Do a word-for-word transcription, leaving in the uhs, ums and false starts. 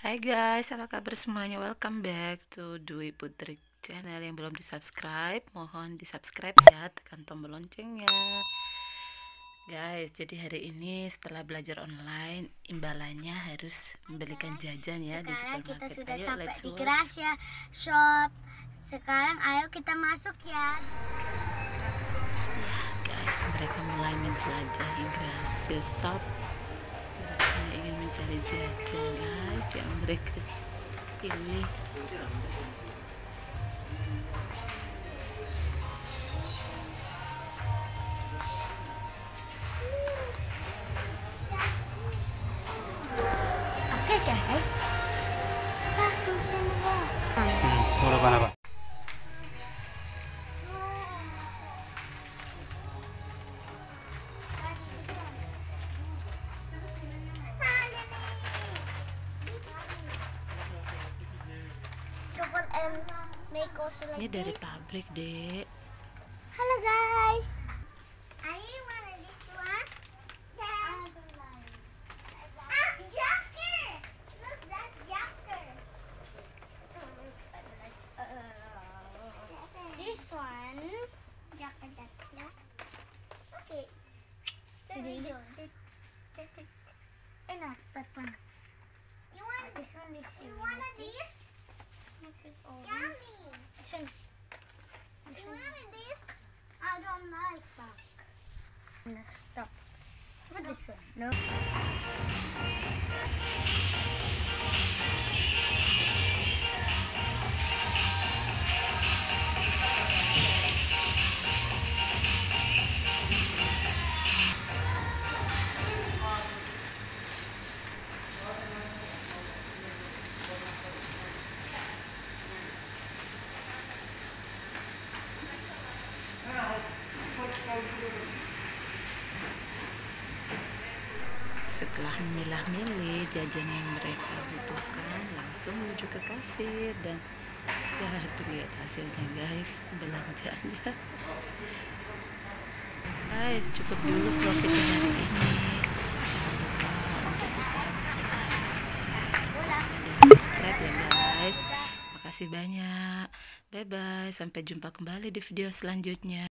Hai guys, apa kabar semuanya? Welcome back to Dwi Putri channel. Yang belum di subscribe, mohon di subscribe ya, tekan tombol loncengnya guys. Jadi hari ini setelah belajar online, imbalannya harus membelikan jajan ya. Sekarang di supermarket. kita sudah Ayo, sampai let's di watch. Gracia Shop. Sekarang ayo kita masuk ya. Ya guys, mereka mulai menjelajahi Gracia Shop. Mereka ingin mencari jajan guys yang mereka pilih. Oke guys, langsung sini ya. Hmm, urutan apa? Double M make also like Ini dari this. pabrik, Dek. Halo guys. I want this one. Ah, Joker. Look that Joker. This one. Joker that. Yes. Okay. Eh, not that one. You want this one? This you want this? Yummy. This one. This you one. Want this? I don't like that. No, stop. What this one? No. Setelah memilah-milih jajan yang mereka butuhkan, langsung menuju ke kasir dan ya tuh lihat hasilnya guys, belanjanya. Guys, cukup dulu vlog kita hari ini. Jangan lupa untuk ditaruh like, share, dan subscribe ya guys. Makasih banyak. Bye bye. Sampai jumpa kembali di video selanjutnya.